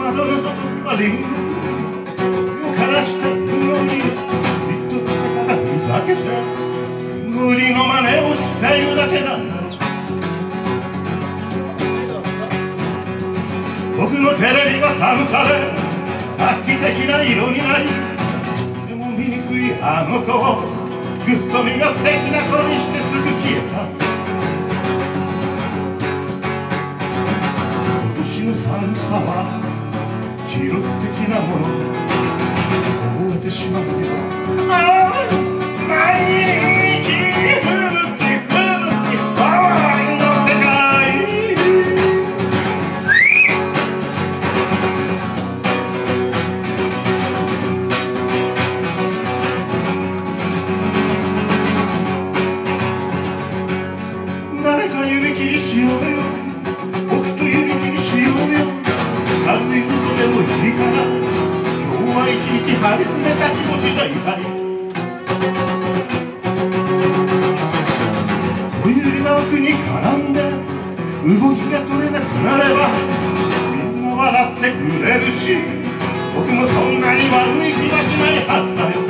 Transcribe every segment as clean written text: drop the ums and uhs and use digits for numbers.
窓の外はリンゴ枯らしたリンゴにビッと誰かがふざけて無理の真似をしているだけなんだ。僕のテレビは寒さで画期的な色になり、でも醜いあの子をぐっと魅力的な子にしてすぐ消えた。今年の寒さは記録的なもの、覚えてしまうよ。ああ毎日吹き吹き終わりの世界。誰か指切りしようよ、僕と指切りしようよ。軽い嘘でもいいから今日は一日張り詰めた気持ちがいっぱい。小指が奥に絡んで動きが取れなくなればみんな笑ってくれるし、僕もそんなに悪い気はしないはずだよ。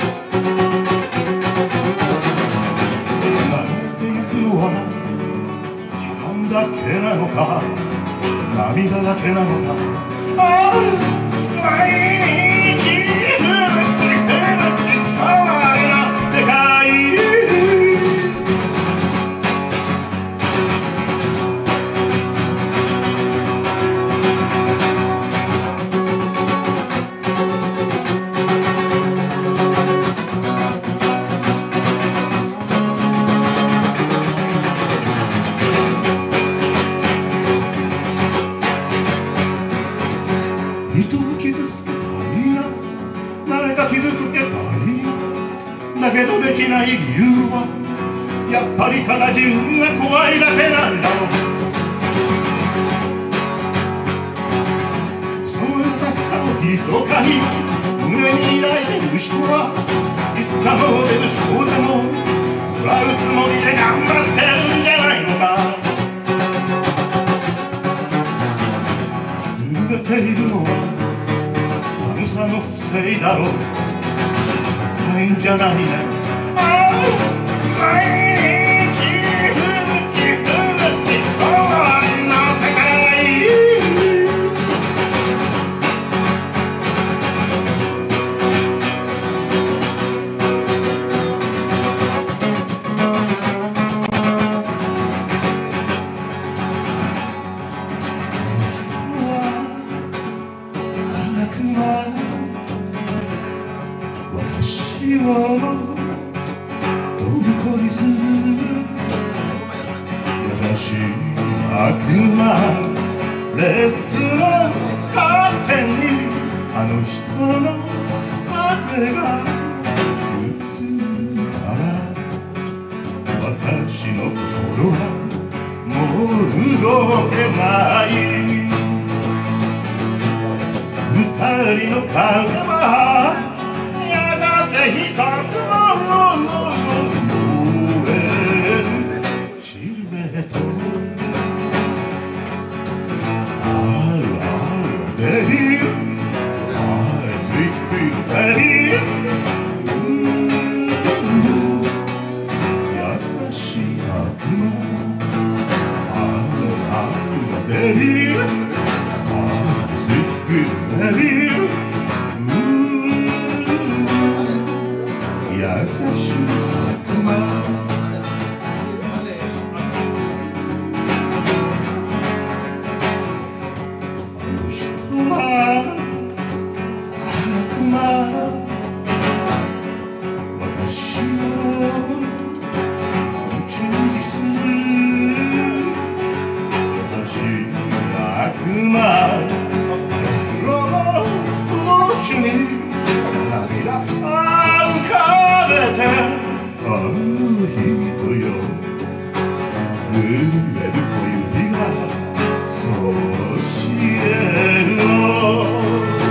笑ってゆくのは時間だけなのか涙だけなのか。ああ毎日吹き吹き終わりの世界。人を傷つけたいな、誰か傷つけたいな。だけどできない理由はやっぱりただ自分が怖いだけなんだろう。その優しさを密かに胸に抱いている人はいつかの出る少でも笑うつもりで頑張ってるんじゃないのか。揺れているのは寒さのせいだろう。ないんじゃないね。ああ毎日吹き吹き終わりの世界。私を虜にする優しい悪魔。レッスンのカーテンにあの人の影が映るから私の心はもう動けない。二人の影はやがて一つの燃えるシルエット。ベビースイートベビー優しい悪魔。ベビースイートベビー優しい悪魔。私を口にする優しい悪魔。ローシュに涙浮かべてあの人よ震える小指がそう教えるの。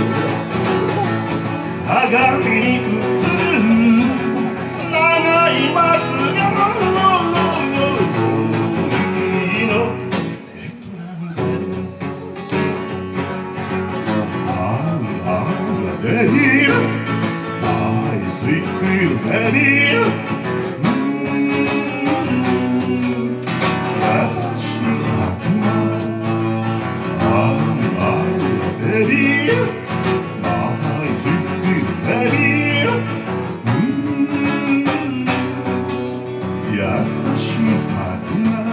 鏡に映る長いまつげの瞳のベトナムでベビー優しい悪魔ベビーMy sweet baby優しい悪魔